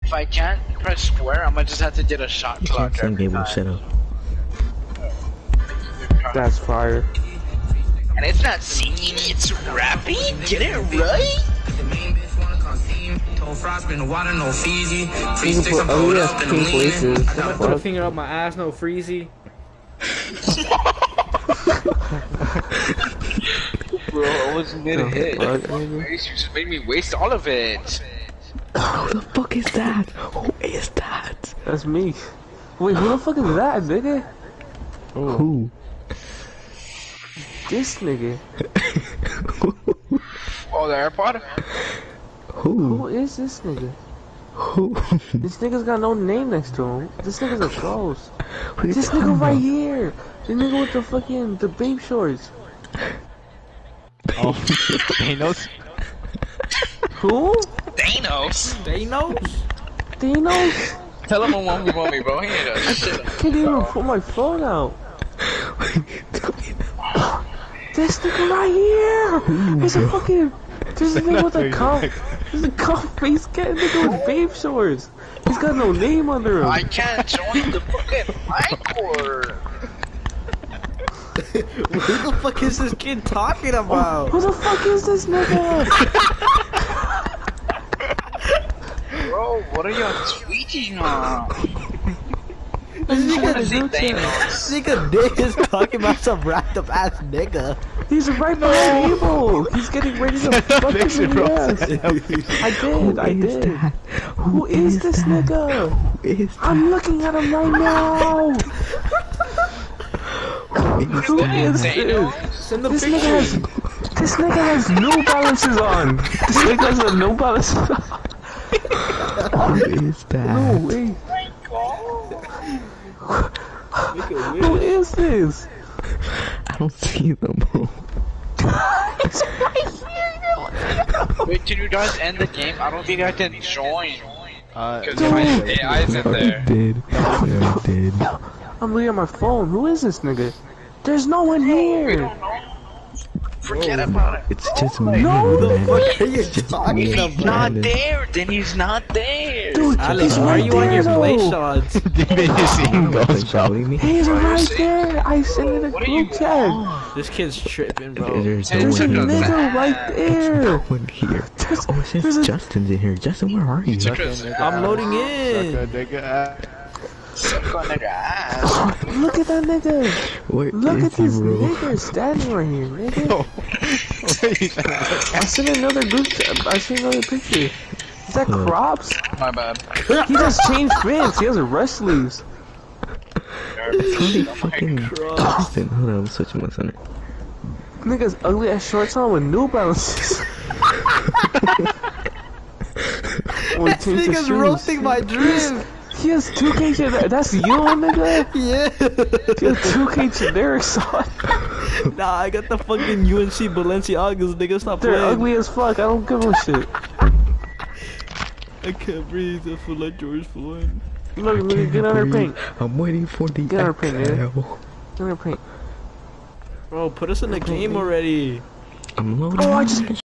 If I can't press square, I'm gonna just have to get a shot clock every time. Shut up. That's fire. And it's not singing, it's rapping. Get it right? You can put pink laces. I'm gonna put a finger up my ass, no freezy. Bro, I was mid-hit. You just made me waste all of it. Who the fuck is that? Who is that? That's me. Wait, who the fuck is that, nigga? Who? This nigga. Oh, the AirPod? Who is this nigga? Who? This nigga's got no name next to him. This nigga's a ghost. This nigga right here. The nigga with the fucking, the babe shorts. Oh, Thanos? Who? Thanos? Thanos? Tell him I want me, bro. He ain't a shit. Can't even put my phone out. This nigga right here! There's a fucking... There's a nigga with a cup. There's a cup face cat nigga with babe shorts. He's got no name under him. I can't join the fucking Discord. What the fuck is this kid talking about? Who the fuck is this nigga? Bro, what are y'all tweeting on? This Thanos. nigga Dick is talking about some random ass nigga. He's right behind Evil. He's getting ready to fuck his ass. I did. Who is this nigga? Who is that? I'm looking at him right now. Who is this? Send the This picture. nigga has New Balances on. This nigga has a New Balances on. Who is that? No way. Who is this? I don't see them. It's right here. Wait, can you guys end the game? I don't think I can join. Because Dude. my AI's in there. Did. I did. I'm looking at my phone. Who is this nigga? There's no one here. Forget about it. It's just me. No, the man. fuck are you It's just talking me. about? He's not there, then he's not there. Dude, Alex, he's why are right you on your there, play though. shots? Didn't you see him ghost, bro? Me? He's right there. I sent it in a What are you group chat. on? This kid's tripping, bro. There's There's a no one here. nigga right There's no there. one here. There's- Oh, it says there's a- Justin's in here. Justin, where are you? I'm loading in. Suck on nigga ass. Look at that nigga. Where Look is at he, this bro? nigga standing right here, nigga. I sent another group chat. I sent another picture. Is that Crops? My bad. He just changed pants. He has a rush sleeves. Holy fucking Justin. Hold on, I'm switching my center. Nigga's ugly ass shorts on with New Balances. This nigga's roasting my drip. He has 2K generics. That's you, nigga? Yeah. He has 2K generics on. Nah, I got the fucking UNC Balenciagas, nigga. Stop They're playing. ugly as fuck. I don't give a shit. I can't breathe. I feel like George Floyd. Look, get on her paint. I'm waiting for the Get on her paint, nigga. exhale. Get on her paint. Bro, put us in the game already. I'm loading. Oh, I just